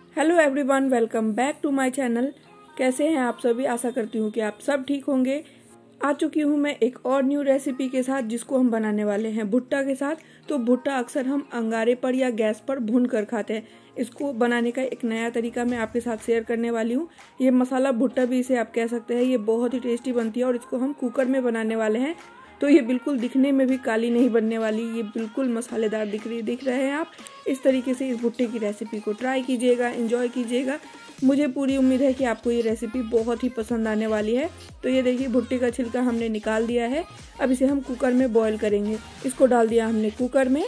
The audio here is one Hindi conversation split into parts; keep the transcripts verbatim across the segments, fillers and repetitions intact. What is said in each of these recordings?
Hello everyone, welcome back to my channel. कैसे हैं आप सभी? आशा करती हूँ कि आप सब ठीक होंगे। आ चुकी हूँ मैं एक और न्यू रेसिपी के साथ, जिसको हम बनाने वाले हैं भुट्टा के साथ। तो भुट्टा अक्सर हम अंगारे पर या गैस पर भून कर खाते हैं। इसको बनाने का एक नया तरीका मैं आपके साथ शेयर करने वाली हूँ। ये मसाला भुट्टा भी इसे आप कह सकते हैं। ये बहुत ही टेस्टी बनती है और इसको हम कुकर में बनाने वाले हैं। तो ये बिल्कुल दिखने में भी काली नहीं बनने वाली, ये बिल्कुल मसालेदार दिख रही दिख रहे हैं आप। इस तरीके से इस भुट्टे की रेसिपी को ट्राई कीजिएगा, एंजॉय कीजिएगा। मुझे पूरी उम्मीद है कि आपको ये रेसिपी बहुत ही पसंद आने वाली है। तो ये देखिए, भुट्टे का छिलका हमने निकाल दिया है। अब इसे हम कुकर में बॉईल करेंगे। इसको डाल दिया हमने कुकर में।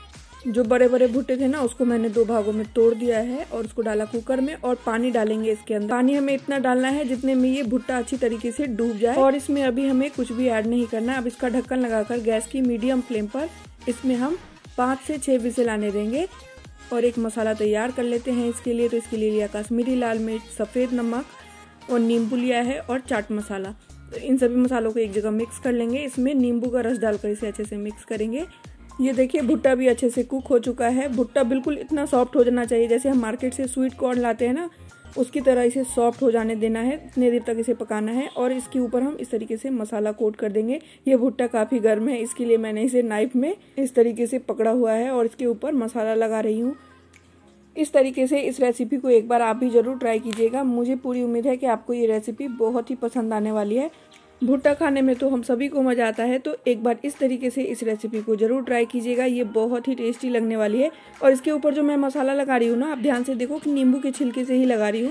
जो बड़े बड़े भुट्टे थे ना, उसको मैंने दो भागों में तोड़ दिया है और उसको डाला कुकर में। और पानी डालेंगे इसके अंदर। पानी हमें इतना डालना है जितने में ये भुट्टा अच्छी तरीके से डूब जाए। और इसमें अभी हमें कुछ भी ऐड नहीं करना। अब इसका ढक्कन लगाकर गैस की मीडियम फ्लेम पर इसमें हम पाँच से छः विजिल आने देंगे और एक मसाला तैयार कर लेते हैं इसके लिए। तो इसके लिए लिया कश्मीरी लाल मिर्च, सफ़ेद नमक और नींबू लिया है और चाट मसाला। तो इन सभी मसालों को एक जगह मिक्स कर लेंगे। इसमें नींबू का रस डालकर इसे अच्छे से मिक्स करेंगे। ये देखिए, भुट्टा भी अच्छे से कुक हो चुका है। भुट्टा बिल्कुल इतना सॉफ्ट हो जाना चाहिए, जैसे हम मार्केट से स्वीट कॉर्न लाते हैं ना, उसकी तरह इसे सॉफ्ट हो जाने देना है। इतने देर तक इसे पकाना है। और इसके ऊपर हम इस तरीके से मसाला कोट कर देंगे। ये भुट्टा काफ़ी गर्म है, इसके लिए मैंने इसे नाइफ में इस तरीके से पकड़ा हुआ है और इसके ऊपर मसाला लगा रही हूँ। इस तरीके से इस रेसिपी को एक बार आप भी ज़रूर ट्राई कीजिएगा। मुझे पूरी उम्मीद है कि आपको ये रेसिपी बहुत ही पसंद आने वाली है। भुट्टा खाने में तो हम सभी को मज़ा आता है। तो एक बार इस तरीके से इस रेसिपी को ज़रूर ट्राई कीजिएगा। ये बहुत ही टेस्टी लगने वाली है। और इसके ऊपर जो मैं मसाला लगा रही हूँ ना, आप ध्यान से देखो कि नींबू के छिलके से ही लगा रही हूँ।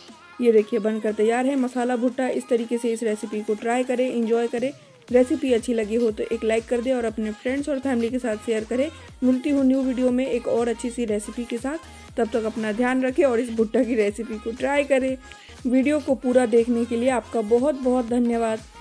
ये देखिए, बनकर तैयार है मसाला भुट्टा। इस तरीके से इस रेसिपी को ट्राई करें, एंजॉय करें। रेसिपी अच्छी लगी हो तो एक लाइक कर दें और अपने फ्रेंड्स और फैमिली के साथ शेयर करें। मिलती हूँ न्यू वीडियो में एक और अच्छी सी रेसिपी के साथ। तब तक अपना ध्यान रखें और इस भुट्टा की रेसिपी को ट्राई करें। वीडियो को पूरा देखने के लिए आपका बहुत बहुत धन्यवाद।